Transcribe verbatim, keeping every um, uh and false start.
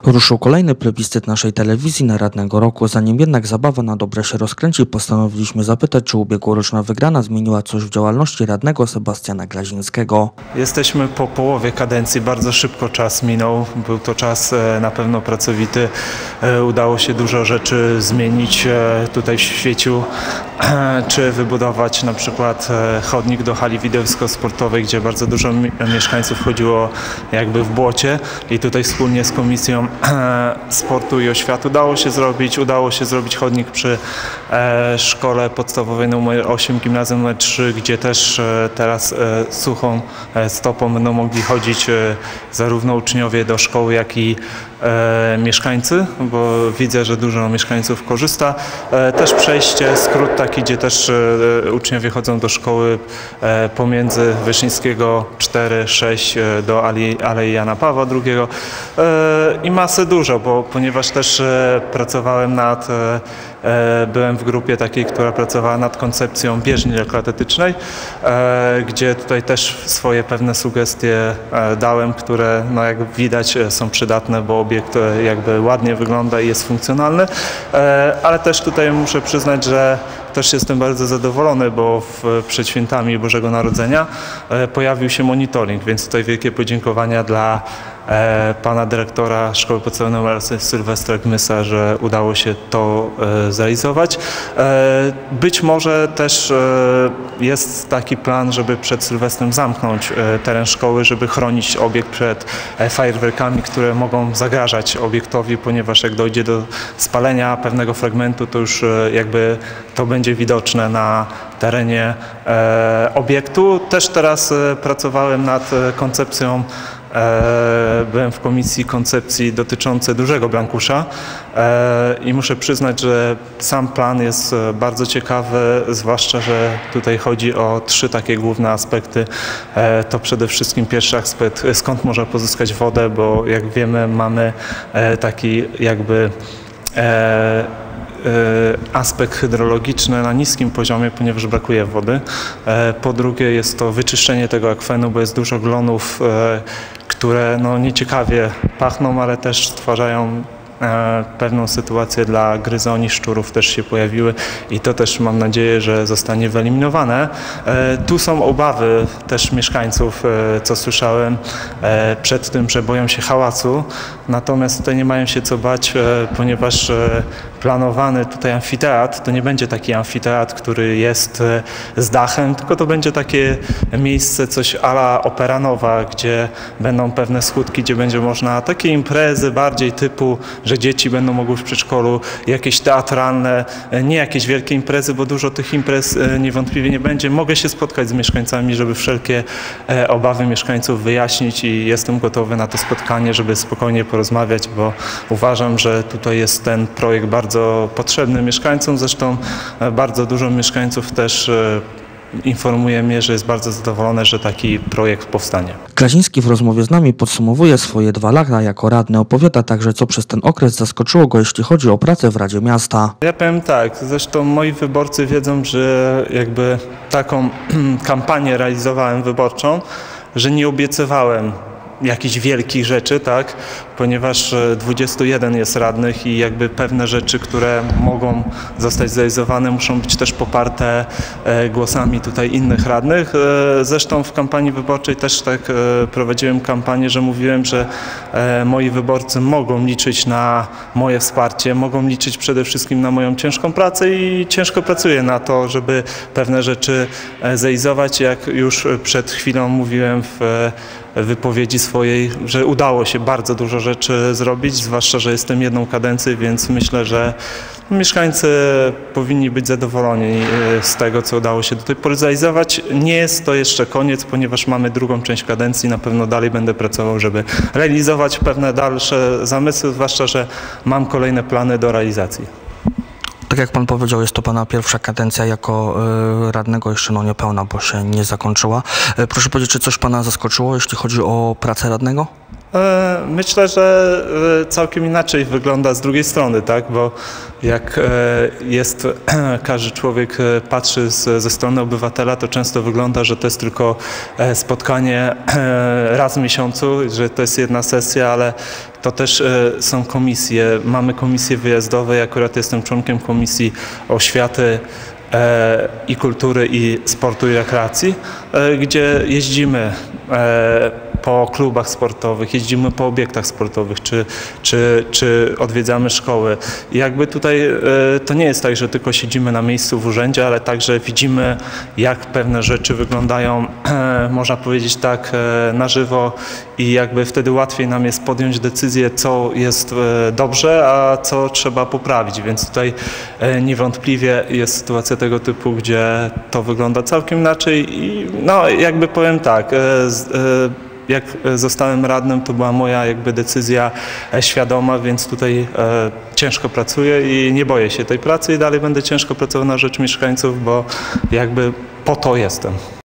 Ruszył kolejny plebiscyt naszej telewizji na radnego roku. Zanim jednak zabawa na dobre się rozkręci, postanowiliśmy zapytać, czy ubiegłoroczna wygrana zmieniła coś w działalności radnego Sebastiana Glazińskiego. Jesteśmy po połowie kadencji, bardzo szybko czas minął. Był to czas na pewno pracowity. Udało się dużo rzeczy zmienić tutaj w Świeciu, czy wybudować na przykład chodnik do hali wideowsko-sportowej, gdzie bardzo dużo mieszkańców chodziło jakby w błocie i tutaj wspólnie z Komisją Sportu i Oświaty udało się zrobić, udało się zrobić chodnik przy e, szkole podstawowej numer osiem, gimnazjum numer trzy, gdzie też e, teraz e, suchą e, stopą będą mogli chodzić e, zarówno uczniowie do szkoły, jak i e, mieszkańcy, bo widzę, że dużo mieszkańców korzysta. E, też przejście, skrót taki, gdzie też e, uczniowie chodzą do szkoły e, pomiędzy Wyszyńskiego cztery sześć e, do Alei, Alei Jana Pawła drugiego. E, I masę dużo, bo ponieważ też e, pracowałem nad, e, e, byłem w grupie takiej, która pracowała nad koncepcją bieżni lekkoatletycznej, e, gdzie tutaj też swoje pewne sugestie e, dałem, które no, jak widać są przydatne, bo obiekt e, jakby ładnie wygląda i jest funkcjonalny, e, ale też tutaj muszę przyznać, że też jestem bardzo zadowolony, bo w, przed świętami Bożego Narodzenia e, pojawił się monitoring, więc tutaj wielkie podziękowania dla e, pana dyrektora Szkoły Podstawowej nr Sylwestra Gmysa, że udało się to e, zrealizować. E, być może też e, jest taki plan, żeby przed Sylwestrem zamknąć e, teren szkoły, żeby chronić obiekt przed e, fajerwerkami, które mogą zagrażać obiektowi, ponieważ jak dojdzie do spalenia pewnego fragmentu, to już e, jakby to będzie będzie widoczne na terenie e, obiektu. Też teraz e, pracowałem nad e, koncepcją, e, byłem w komisji koncepcji dotyczącej dużego Blankusza e, i muszę przyznać, że sam plan jest bardzo ciekawy, zwłaszcza, że tutaj chodzi o trzy takie główne aspekty. E, to przede wszystkim pierwszy aspekt, skąd można pozyskać wodę, bo jak wiemy, mamy e, taki jakby e, aspekt hydrologiczny na niskim poziomie, ponieważ brakuje wody. Po drugie jest to wyczyszczenie tego akwenu, bo jest dużo glonów, które no nieciekawie pachną, ale też stwarzają pewną sytuację dla gryzoni, szczurów też się pojawiły i to też mam nadzieję, że zostanie wyeliminowane. Tu są obawy też mieszkańców, co słyszałem, przed tym, że boją się hałasu, natomiast tutaj nie mają się co bać, ponieważ planowany tutaj amfiteatr to nie będzie taki amfiteatr, który jest z dachem, tylko to będzie takie miejsce, coś a la Opera Nowa, gdzie będą pewne schódki, gdzie będzie można takie imprezy bardziej typu, że dzieci będą mogły w przedszkolu, jakieś teatralne, nie jakieś wielkie imprezy, bo dużo tych imprez niewątpliwie nie będzie. Mogę się spotkać z mieszkańcami, żeby wszelkie obawy mieszkańców wyjaśnić i jestem gotowy na to spotkanie, żeby spokojnie porozmawiać, bo uważam, że tutaj jest ten projekt bardzo potrzebny mieszkańcom. Zresztą bardzo dużo mieszkańców też informuje mnie, że jest bardzo zadowolony, że taki projekt powstanie. Glaziński w rozmowie z nami podsumowuje swoje dwa lata jako radny. Opowiada także, co przez ten okres zaskoczyło go, jeśli chodzi o pracę w Radzie Miasta. Ja powiem tak, zresztą moi wyborcy wiedzą, że jakby taką kampanię realizowałem wyborczą, że nie obiecywałem jakichś wielkich rzeczy, tak, ponieważ dwudziestu jeden jest radnych i jakby pewne rzeczy, które mogą zostać zrealizowane, muszą być też poparte głosami tutaj innych radnych. Zresztą w kampanii wyborczej też tak prowadziłem kampanię, że mówiłem, że moi wyborcy mogą liczyć na moje wsparcie, mogą liczyć przede wszystkim na moją ciężką pracę i ciężko pracuję na to, żeby pewne rzeczy zrealizować. Jak już przed chwilą mówiłem w wypowiedzi swojej, że udało się bardzo dużo rzeczy zrobić, zwłaszcza, że jestem jedną kadencję, więc myślę, że mieszkańcy powinni być zadowoleni z tego, co udało się do tej pory zrealizować. Nie jest to jeszcze koniec, ponieważ mamy drugą część kadencji, na pewno dalej będę pracował, żeby realizować pewne dalsze zamysły, zwłaszcza, że mam kolejne plany do realizacji. Tak jak pan powiedział, jest to pana pierwsza kadencja jako y, radnego, jeszcze no niepełna, bo się nie zakończyła. Y, proszę powiedzieć, czy coś pana zaskoczyło, jeśli chodzi o pracę radnego? E, Myślę, że e, całkiem inaczej wygląda z drugiej strony, tak? Bo jak e, jest każdy człowiek e, patrzy z, ze strony obywatela, to często wygląda, że to jest tylko e, spotkanie e, raz w miesiącu, że to jest jedna sesja, ale to też e, są komisje. Mamy komisje wyjazdowe, ja akurat jestem członkiem Komisji Oświaty e, i Kultury i Sportu i Rekreacji, e, gdzie jeździmy e, po klubach sportowych, jeździmy po obiektach sportowych, czy, czy, czy odwiedzamy szkoły. I jakby tutaj e, to nie jest tak, że tylko siedzimy na miejscu w urzędzie, ale także widzimy, jak pewne rzeczy wyglądają, e, można powiedzieć tak, e, na żywo i jakby wtedy łatwiej nam jest podjąć decyzję, co jest e, dobrze, a co trzeba poprawić. Więc tutaj e, niewątpliwie jest sytuacja tego typu, gdzie to wygląda całkiem inaczej i no jakby powiem tak, e, z, e, jak zostałem radnym, to była moja jakby decyzja świadoma, więc tutaj e, ciężko pracuję i nie boję się tej pracy i dalej będę ciężko pracował na rzecz mieszkańców, bo jakby po to jestem.